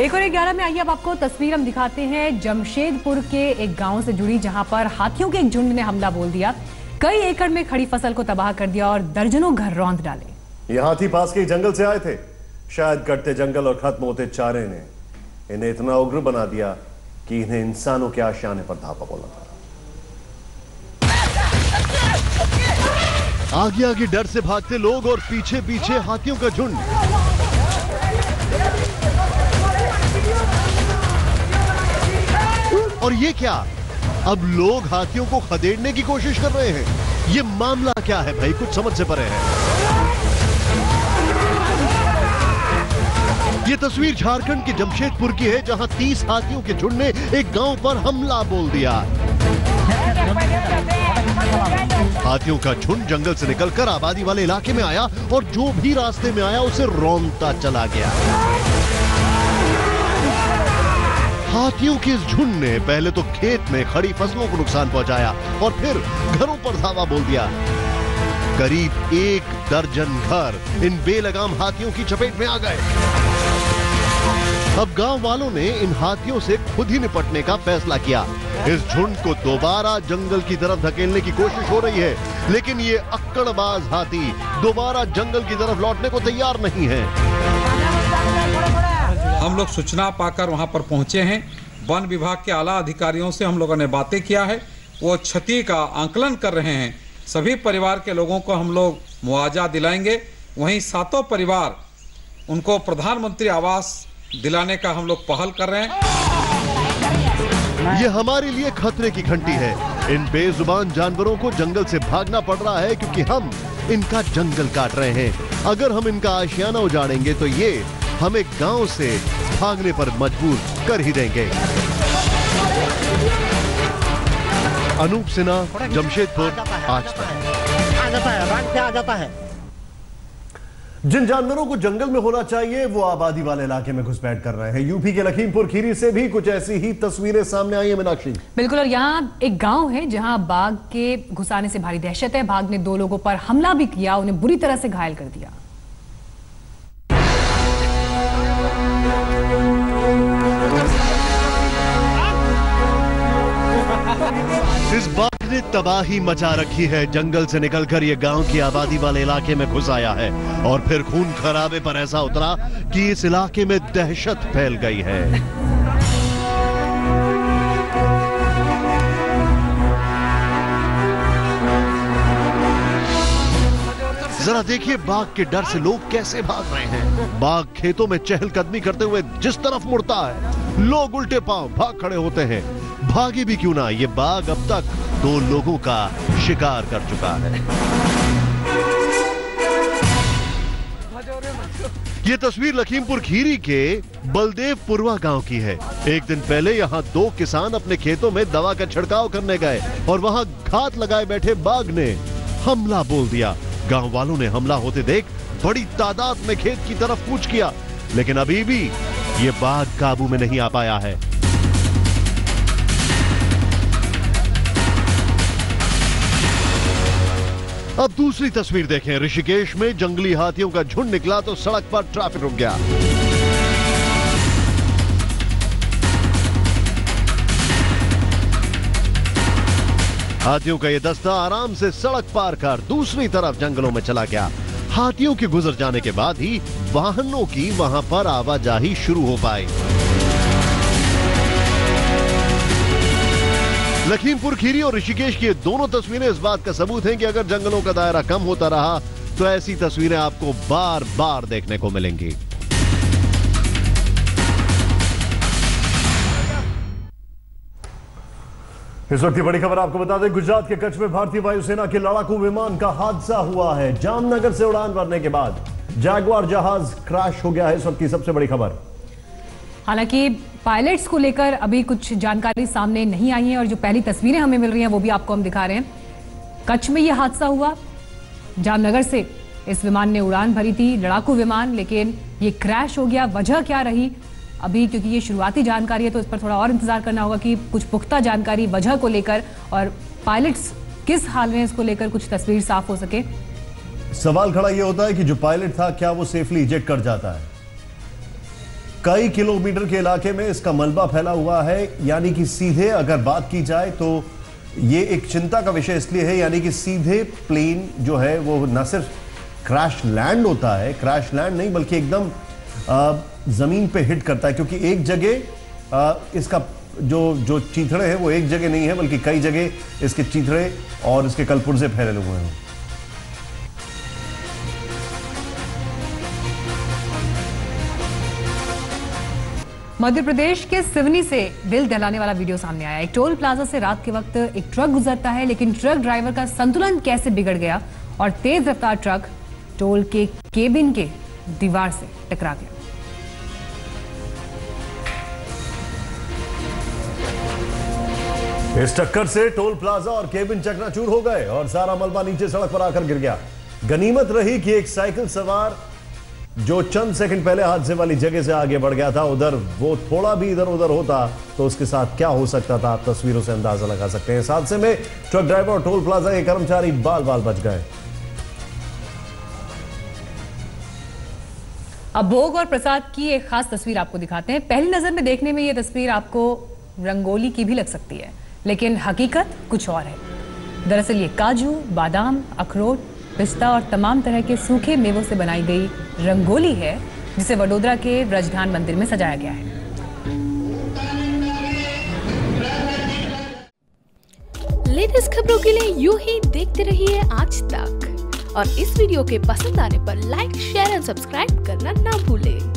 एक और 11 में आइए अब आपको तस्वीर हम दिखाते हैं जमशेदपुर के एक गांव से जुड़ी, जहां पर हाथियों के एक झुंड ने हमला बोल दिया, कई एकड़ में खड़ी फसल को तबाह कर दिया और दर्जनों घर रौंद डाले। ये हाथी पास के जंगल से आए थे, शायद कटते जंगल और खत्म होते चारे ने इन्हें इतना उग्र बना दिया कि इन्हें इंसानों के आशियाने पर धापा बोला था। आगे आगे डर से भागते लोग और पीछे पीछे हाथियों का झुंड। और ये क्या, अब लोग हाथियों को खदेड़ने की कोशिश कर रहे हैं। ये मामला क्या है भाई, कुछ समझ से परे है। ये तस्वीर झारखंड के जमशेदपुर की है, जहां 30 हाथियों के झुंड ने एक गांव पर हमला बोल दिया। हाथियों का झुंड जंगल से निकलकर आबादी वाले इलाके में आया और जो भी रास्ते में आया उसे रौंदता चला गया। हाथियों के इस झुंड ने पहले तो खेत में खड़ी फसलों को नुकसान पहुंचाया और फिर घरों पर धावा बोल दिया। करीब 1 दर्जन घर इन बेलगाम हाथियों की चपेट में आ गए। अब गांव वालों ने इन हाथियों से खुद ही निपटने का फैसला किया। इस झुंड को दोबारा जंगल की तरफ धकेलने की कोशिश हो रही है, लेकिन ये अक्कड़बाज हाथी दोबारा जंगल की तरफ लौटने को तैयार नहीं है। हम लोग सूचना पाकर वहां पर पहुंचे हैं। वन विभाग के आला अधिकारियों से हम लोगों ने बातें किया है, वो क्षति का आंकलन कर रहे हैं। सभी परिवार के लोगों को हम लोग मुआवजा दिलाएंगे। वहीं 7 परिवार उनको प्रधानमंत्री आवास दिलाने का हम लोग पहल कर रहे हैं। ये हमारे लिए खतरे की घंटी है। इन बेजुबान जानवरों को जंगल से भागना पड़ रहा है क्योंकि हम इनका जंगल काट रहे हैं। अगर हम इनका आशियाना उजाड़ेंगे तो ये हमें गांव से भागने पर मजबूर कर ही देंगे। अनूप सिन्हा, जमशेदपुर, आज तक। आ जाता है। जिन जानवरों को जंगल में होना चाहिए वो आबादी वाले इलाके में घुसपैठ कर रहे हैं। यूपी के लखीमपुर खीरी से भी कुछ ऐसी ही तस्वीरें सामने आई है मीनाक्षी। बिल्कुल, और यहाँ एक गांव है जहां बाघ के घुसाने से भारी दहशत है। बाघ ने 2 लोगों पर हमला भी किया, उन्हें बुरी तरह से घायल कर दिया। इस बाघ ने तबाही मचा रखी है। जंगल से निकलकर ये गांव की आबादी वाले इलाके में घुस आया है और फिर खून खराबे पर ऐसा उतरा कि इस इलाके में दहशत फैल गई है। जरा देखिए बाघ के डर से लोग कैसे भाग रहे हैं। बाघ खेतों में चहलकदमी करते हुए जिस तरफ मुड़ता है, लोग उल्टे पांव भाग खड़े होते हैं। भागे भी क्यों ना, ये बाघ अब तक 2 लोगों का शिकार कर चुका है। ये तस्वीर लखीमपुर खीरी के बलदेवपुरवा गांव की है। एक दिन पहले यहाँ 2 किसान अपने खेतों में दवा का छिड़काव करने गए और वहां घात लगाए बैठे बाघ ने हमला बोल दिया। गांव वालों ने हमला होते देख बड़ी तादाद में खेत की तरफ कूच किया, लेकिन अभी भी ये बाघ काबू में नहीं आ पाया है। अब दूसरी तस्वीर देखें। ऋषिकेश में जंगली हाथियों का झुंड निकला तो सड़क पर ट्रैफिक रुक गया। हाथियों का यह दस्ता आराम से सड़क पार कर दूसरी तरफ जंगलों में चला गया। हाथियों के गुजर जाने के बाद ही वाहनों की वहां पर आवाजाही शुरू हो पाई। लखीमपुर खीरी और ऋषिकेश की दोनों तस्वीरें इस बात का सबूत हैं कि अगर जंगलों का दायरा कम होता रहा तो ऐसी तस्वीरें आपको बार बार देखने को मिलेंगी। इस वक्त की बड़ी खबर आपको बता दें, गुजरात के कच्छ में भारतीय वायुसेना के लड़ाकू विमान का हादसा हुआ है। जामनगर से उड़ान भरने के बाद जैगुआर जहाज क्रैश हो गया है। इस वक्त की सबसे बड़ी खबर। हालांकि पायलट्स को लेकर अभी कुछ जानकारी सामने नहीं आई है और जो पहली तस्वीरें हमें मिल रही हैं वो भी आपको हम दिखा रहे हैं। कच्छ में यह हादसा हुआ, जामनगर से इस विमान ने उड़ान भरी थी, लड़ाकू विमान, लेकिन ये क्रैश हो गया। वजह क्या रही अभी, क्योंकि ये शुरुआती जानकारी है तो इस पर थोड़ा और इंतजार करना होगा कि कुछ पुख्ता जानकारी वजह को लेकर और पायलट्स किस हाल में इसको लेकर कुछ तस्वीर साफ हो सके। सवाल खड़ा यह होता है कि जो पायलट था क्या वो सेफली इजेक्ट कर जाता है। कई किलोमीटर के इलाके में इसका मलबा फैला हुआ है। यानी कि सीधे अगर बात की जाए तो ये एक चिंता का विषय इसलिए है, यानी कि सीधे प्लेन जो है वो न सिर्फ क्रैश लैंड होता है, क्रैश लैंड नहीं बल्कि एकदम जमीन पे हिट करता है, क्योंकि एक जगह इसका जो चीथड़े हैं वो एक जगह नहीं है बल्कि कई जगह इसके चीथड़े और इसके कलपुर्जे फैले हुए हैं। मध्य प्रदेश के सिवनी से दिल दहलाने वाला वीडियो सामने आया। एक टोल प्लाजा से रात के वक्त एक ट्रक गुजरता है, लेकिन ट्रक ड्राइवर का संतुलन कैसे बिगड़ गया और तेज रफ्तार ट्रक टोल के केबिन के दीवार से टकरा गया। इस टक्कर से टोल प्लाजा और केबिन चकनाचूर हो गए और सारा मलबा नीचे सड़क पर आकर गिर गया। गनीमत रही कि एक साइकिल सवार जो चंद सेकंड पहले हादसे वाली जगह से आगे बढ़ गया था, उधर वो थोड़ा भी इधर उधर होता तो उसके साथ क्या हो सकता था आप तस्वीरों से अंदाजा लगा सकते हैं। इस हादसे में ट्रक ड्राइवर और टोल प्लाजा के कर्मचारी बाल बाल बच गए। अब भोग और प्रसाद की एक खास तस्वीर आपको दिखाते हैं। पहली नजर में देखने में यह तस्वीर आपको रंगोली की भी लग सकती है, लेकिन हकीकत कुछ और है। दरअसल ये काजू, बादाम, अखरोट, पिस्ता और तमाम तरह के सूखे मेवों से बनाई गई रंगोली है, जिसे वडोदरा के ब्रजधान मंदिर में सजाया गया है। लेटेस्ट खबरों के लिए यूं ही देखते रहिए आज तक और इस वीडियो के पसंद आने पर लाइक, शेयर और सब्सक्राइब करना ना भूलें।